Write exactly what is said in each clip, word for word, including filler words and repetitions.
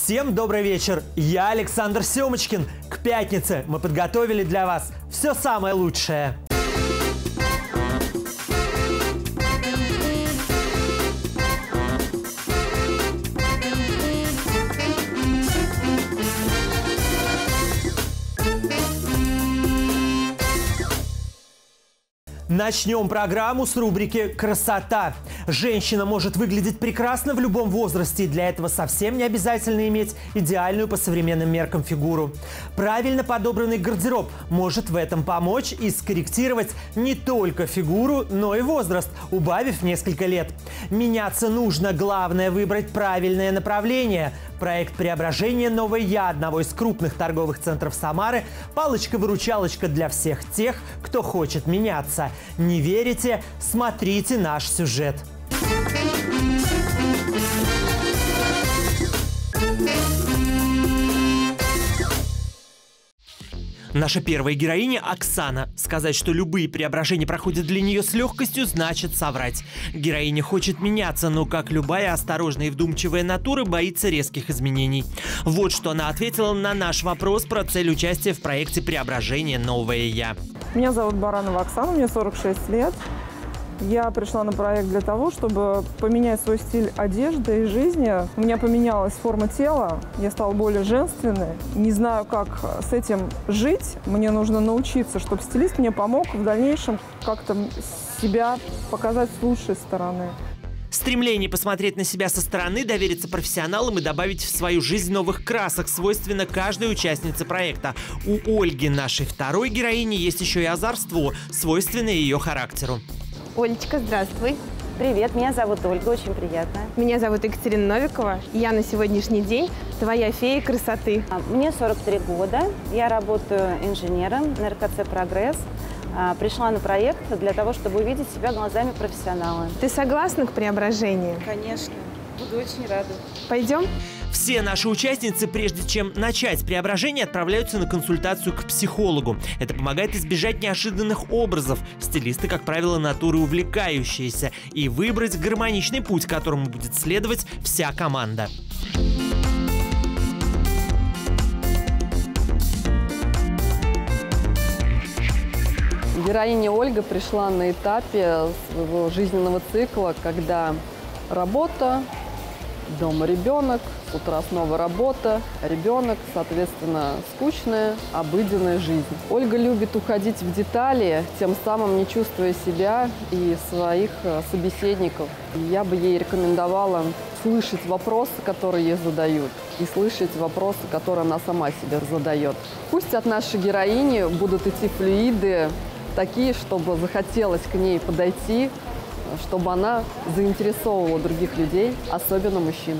Всем добрый вечер, я Александр Семочкин. К пятнице мы подготовили для вас все самое лучшее. Начнем программу с рубрики «Красота». Женщина может выглядеть прекрасно в любом возрасте, и для этого совсем не обязательно иметь идеальную по современным меркам фигуру. Правильно подобранный гардероб может в этом помочь и скорректировать не только фигуру, но и возраст, убавив несколько лет. Меняться нужно, главное выбрать правильное направление. Проект преображения «Новое я» одного из крупных торговых центров Самары – палочка-выручалочка для всех тех, кто хочет меняться. Не верите? Смотрите наш сюжет. Наша первая героиня – Оксана. Сказать, что любые преображения проходят для нее с легкостью, значит соврать. Героиня хочет меняться, но, как любая осторожная и вдумчивая натура, боится резких изменений. Вот что она ответила на наш вопрос про цель участия в проекте преображения «Новое я». Меня зовут Баранова Оксана, мне сорок шесть лет. Я пришла на проект для того, чтобы поменять свой стиль одежды и жизни. У меня поменялась форма тела, я стала более женственной. Не знаю, как с этим жить. Мне нужно научиться, чтобы стилист мне помог в дальнейшем как-то себя показать с лучшей стороны. Стремление посмотреть на себя со стороны, довериться профессионалам и добавить в свою жизнь новых красок свойственно каждой участнице проекта. У Ольги, нашей второй героини, есть еще и озорство, свойственное ее характеру. Олечка, здравствуй. Привет, меня зовут Ольга, очень приятно. Меня зовут Екатерина Новикова. Я на сегодняшний день твоя фея красоты. Мне сорок три года, я работаю инженером на эр ка цэ «Прогресс». Пришла на проект для того, чтобы увидеть себя глазами профессионала. Ты согласна к преображению? Конечно, буду очень рада. Пойдем? Все наши участницы, прежде чем начать преображение, отправляются на консультацию к психологу. Это помогает избежать неожиданных образов. Стилисты, как правило, натуры увлекающиеся. И выбрать гармоничный путь, которому будет следовать вся команда. Героиня Ольга пришла на этапе своего жизненного цикла, когда работа, дома ребенок, с утра снова работа, ребенок, соответственно, скучная, обыденная жизнь. Ольга любит уходить в детали, тем самым не чувствуя себя и своих собеседников. Я бы ей рекомендовала слышать вопросы, которые ей задают, и слышать вопросы, которые она сама себе задает. Пусть от нашей героини будут идти флюиды, такие, чтобы захотелось к ней подойти, чтобы она заинтересовывала других людей, особенно мужчин.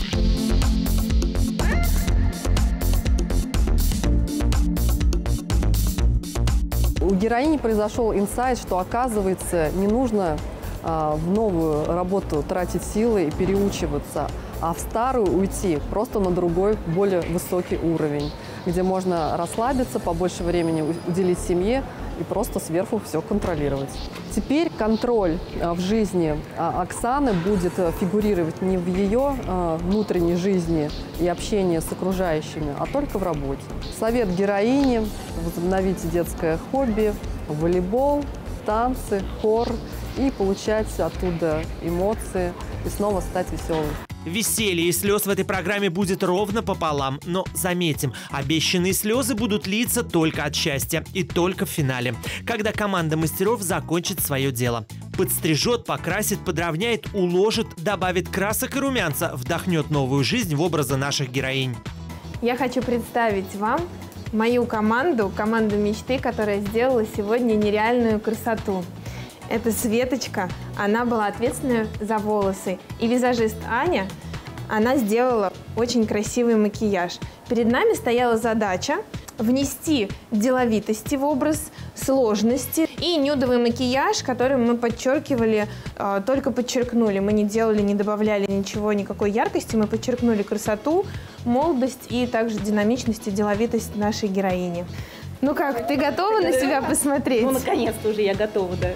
У героини произошел инсайт, что, оказывается, не нужно а, в новую работу тратить силы и переучиваться, а в старую уйти просто на другой, более высокий уровень, где можно расслабиться, побольше времени уделить семье и просто сверху все контролировать. Теперь контроль в жизни Оксаны будет фигурировать не в ее внутренней жизни и общении с окружающими, а только в работе. Совет героини – возобновить детское хобби, волейбол, танцы, хор и получать оттуда эмоции и снова стать веселым. Веселье и слез в этой программе будет ровно пополам. Но заметим, обещанные слезы будут литься только от счастья и только в финале, когда команда мастеров закончит свое дело. Подстрижет, покрасит, подровняет, уложит, добавит красок и румянца, вдохнет новую жизнь в образы наших героинь. Я хочу представить вам мою команду, команду мечты, которая сделала сегодня нереальную красоту. Это Светочка, она была ответственна за волосы. И визажист Аня, она сделала очень красивый макияж. Перед нами стояла задача внести деловитости в образ, сложности и нюдовый макияж, который мы подчеркивали, э, только подчеркнули. Мы не делали, не добавляли ничего, никакой яркости. Мы подчеркнули красоту, молодость и также динамичность и деловитость нашей героини. Ну как, ты готова на себя посмотреть? Ну, наконец-то уже я готова, да.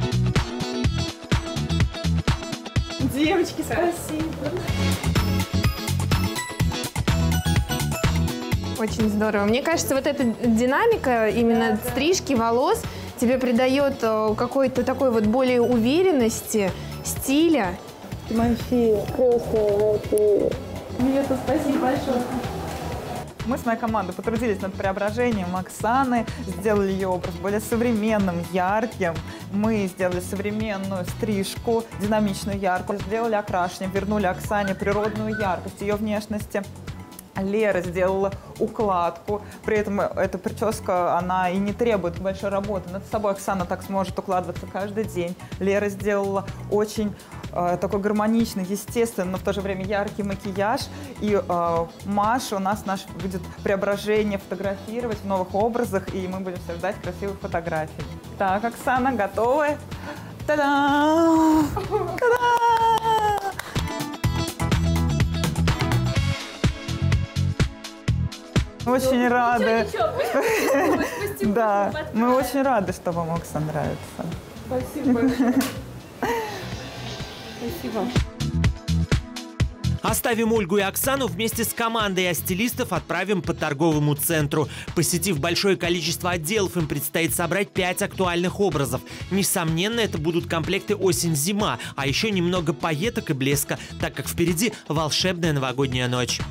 Девочки, спасибо. Очень здорово. Мне кажется, вот эта динамика именно да, стрижки волос тебе придает какой-то такой вот более уверенности, стиля. Ты моя фея, крестная фея. Милета, спасибо большое. Мы с моей командой потрудились над преображением Оксаны, сделали ее образ более современным, ярким. Мы сделали современную стрижку, динамичную, яркую, сделали окрашивание, вернули Оксане природную яркость ее внешности. Лера сделала укладку, при этом эта прическа, она и не требует большой работы. Над собой Оксана так сможет укладываться каждый день. Лера сделала очень э, такой гармоничный, естественный, но в то же время яркий макияж. И э, Маша у нас наш будет преображение фотографировать в новых образах, и мы будем все ждать красивых фотографий. Так, Оксана, готовы? Та-дам! Та-дам! Очень рады. Да, мы очень рады, что вам Оксан нравится. Спасибо. Спасибо. Оставим Ольгу и Оксану вместе с командой, а стилистов отправим по торговому центру. Посетив большое количество отделов, им предстоит собрать пять актуальных образов. Несомненно, это будут комплекты осень-зима, а еще немного пайеток и блеска, так как впереди волшебная новогодняя ночь.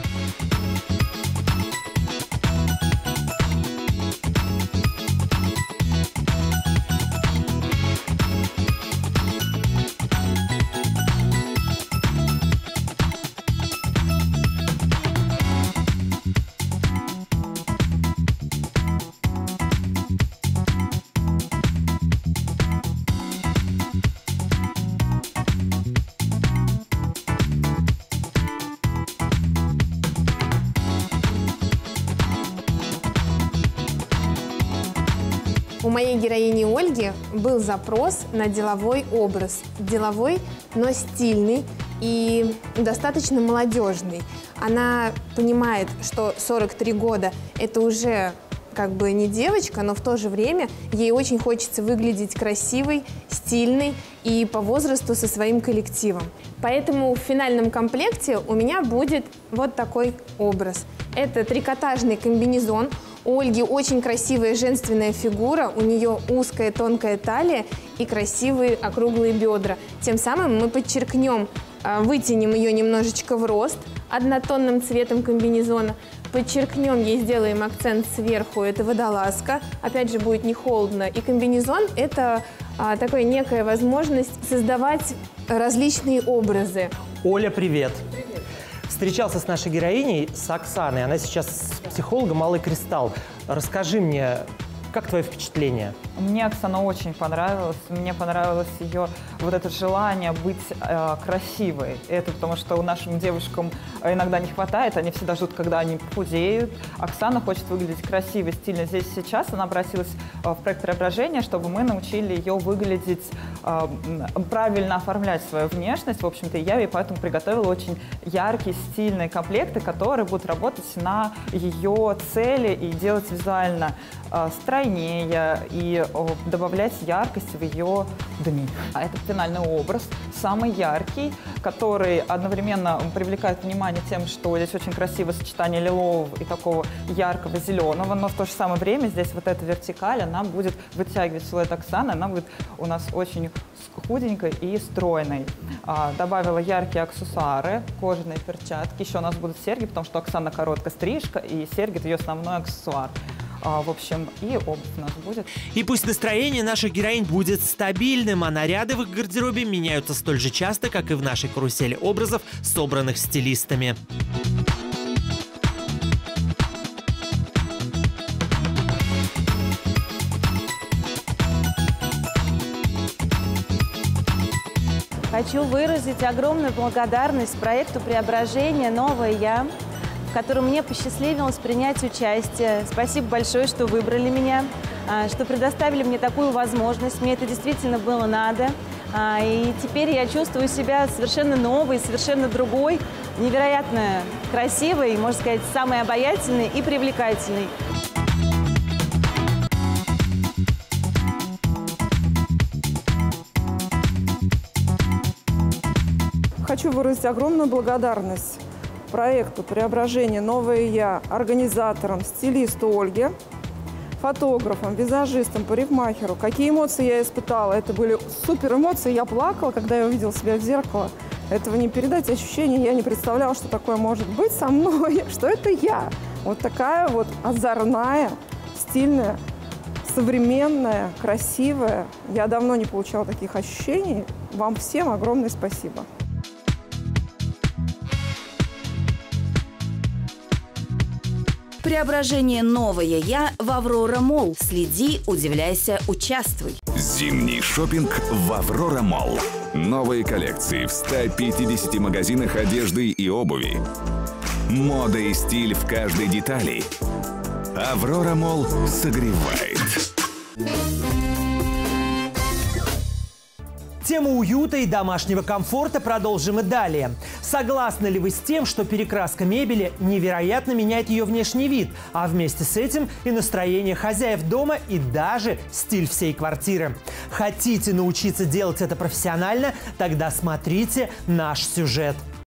У моей героини Ольги был запрос на деловой образ. Деловой, но стильный и достаточно молодежный. Она понимает, что сорок три года – это уже как бы не девочка, но в то же время ей очень хочется выглядеть красивой, стильной и по возрасту со своим коллективом. Поэтому в финальном комплекте у меня будет вот такой образ. Это трикотажный комбинезон. У Ольги очень красивая женственная фигура, у нее узкая тонкая талия и красивые округлые бедра. Тем самым мы подчеркнем, вытянем ее немножечко в рост однотонным цветом комбинезона, подчеркнем ей, сделаем акцент сверху, это водолазка, опять же будет не холодно. И комбинезон – это а, такая некая возможность создавать различные образы. Оля, привет! Привет! Встречался с нашей героиней, с Оксаной. Она сейчас с психологом Алый Кристалл. Расскажи мне, как твое впечатление? Мне Оксана очень понравилась. Мне понравилось ее вот это желание быть э, красивой. Это потому что у нашим девушкам иногда не хватает. Они всегда ждут, когда они похудеют. Оксана хочет выглядеть красиво, стильно. Здесь сейчас она обратилась э, в проект преображения, чтобы мы научили ее выглядеть, э, правильно оформлять свою внешность. В общем-то, я ей поэтому приготовила очень яркие, стильные комплекты, которые будут работать на ее цели и делать визуально э, стройнее и добавлять яркость в ее дни. Это финальный образ, самый яркий, который одновременно привлекает внимание тем, что здесь очень красивое сочетание лилового и такого яркого зеленого, но в то же самое время здесь вот эта вертикаль, она будет вытягивать силуэт Оксаны, она будет у нас очень худенькой и стройной. А, добавила яркие аксессуары, кожаные перчатки, еще у нас будут серьги, потому что Оксана короткая стрижка, и серьги – это ее основной аксессуар. А, в общем, и обувь у нас будет. И пусть настроение наших героинь будет стабильным, а наряды в их гардеробе меняются столь же часто, как и в нашей карусели образов, собранных стилистами. Хочу выразить огромную благодарность проекту преображения «Новая я», в котором мне посчастливилось принять участие. Спасибо большое, что выбрали меня, что предоставили мне такую возможность. Мне это действительно было надо. И теперь я чувствую себя совершенно новой, совершенно другой, невероятно красивой, можно сказать, самой обаятельной и привлекательной. Хочу выразить огромную благодарность проекту «Преображение. Новое я» организаторам, стилисту Ольге, фотографам, визажистам, парикмахеру. Какие эмоции я испытала? Это были супер эмоции. Я плакала, когда я увидела себя в зеркало. Этого не передать ощущения. Я не представляла, что такое может быть со мной, что это я. Вот такая вот озорная, стильная, современная, красивая. Я давно не получала таких ощущений. Вам всем огромное спасибо. Преображение «Новое я» в «Аврора Молл». Следи, удивляйся, участвуй. Зимний шопинг в «Аврора Молл». Новые коллекции в ста пятидесяти магазинах одежды и обуви. Мода и стиль в каждой детали. «Аврора Молл» согревает. Тему уюта и домашнего комфорта продолжим и далее. Согласны ли вы с тем, что перекраска мебели невероятно меняет ее внешний вид, а вместе с этим и настроение хозяев дома, и даже стиль всей квартиры? Хотите научиться делать это профессионально? Тогда смотрите наш сюжет.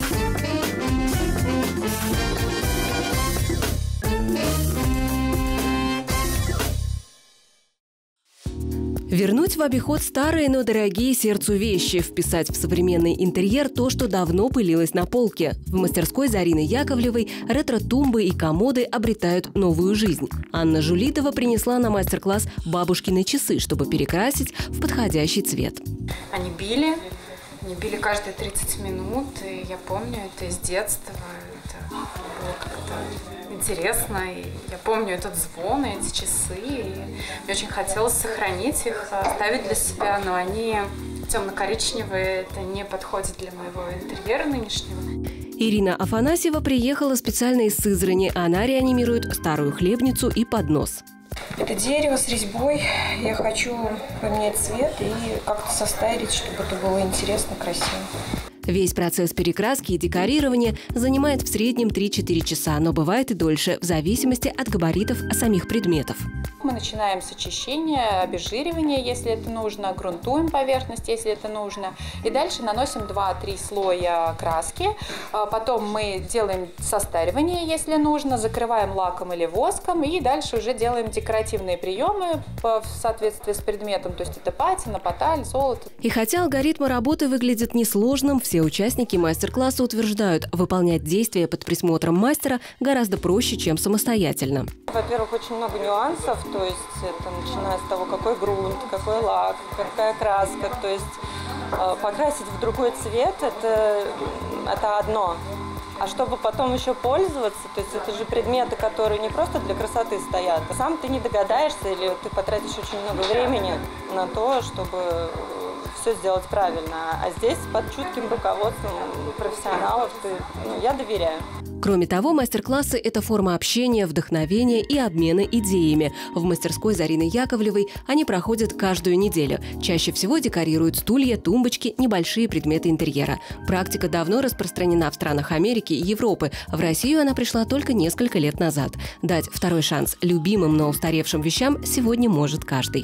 Вернуть в обиход старые, но дорогие сердцу вещи, вписать в современный интерьер то, что давно пылилось на полке. В мастерской Зарины Яковлевой ретро-тумбы и комоды обретают новую жизнь. Анна Жулитова принесла на мастер-класс бабушкины часы, чтобы перекрасить в подходящий цвет. Они били, они били каждые тридцать минут, и я помню это из детства. Это было как-то интересно, и я помню этот звон, и эти часы, и мне очень хотелось сохранить их, оставить для себя, но они темно-коричневые, это не подходит для моего интерьера нынешнего. Ирина Афанасьева приехала специально из Сызрани. Она реанимирует старую хлебницу и поднос. Это дерево с резьбой. Я хочу поменять цвет и как-то состарить, чтобы это было интересно, красиво. Весь процесс перекраски и декорирования занимает в среднем три-четыре часа, но бывает и дольше, в зависимости от габаритов самих предметов. Мы начинаем с очищения, обезжиривания, если это нужно, грунтуем поверхность, если это нужно. И дальше наносим два-три слоя краски. Потом мы делаем состаривание, если нужно, закрываем лаком или воском. И дальше уже делаем декоративные приемы в соответствии с предметом. То есть это патина, поталь, золото. И хотя алгоритмы работы выглядят несложным, все участники мастер-класса утверждают, выполнять действия под присмотром мастера гораздо проще, чем самостоятельно. Во-первых, очень много нюансов, то есть это начиная с того, какой грунт, какой лак, какая краска, то есть э, покрасить в другой цвет это, это одно. А чтобы потом еще пользоваться, то есть это же предметы, которые не просто для красоты стоят, а сам ты не догадаешься или ты потратишь очень много времени на то, чтобы все сделать правильно. А здесь под чутким руководством профессионалов ты, ну, я доверяю. Кроме того, мастер-классы – это форма общения, вдохновения и обмена идеями. В мастерской Зарины Яковлевой они проходят каждую неделю. Чаще всего декорируют стулья, тумбочки, небольшие предметы интерьера. Практика давно распространена в странах Америки и Европы. В Россию она пришла только несколько лет назад. Дать второй шанс любимым, но устаревшим вещам сегодня может каждый.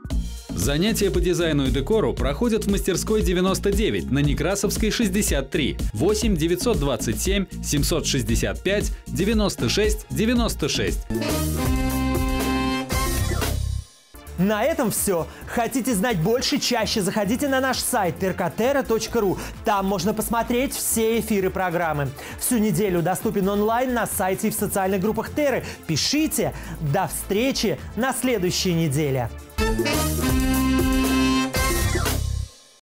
Занятия по дизайну и декору проходят в мастерской девяносто девять на Некрасовской шестьдесят три. восемь девятьсот двадцать семь семьсот шестьдесят пять девяносто шесть девяносто шесть. На этом все. Хотите знать больше, чаще заходите на наш сайт теркотера точка ру. Там можно посмотреть все эфиры программы. Всю неделю доступен онлайн на сайте и в социальных группах Терры. Пишите. До встречи на следующей неделе. Thank you.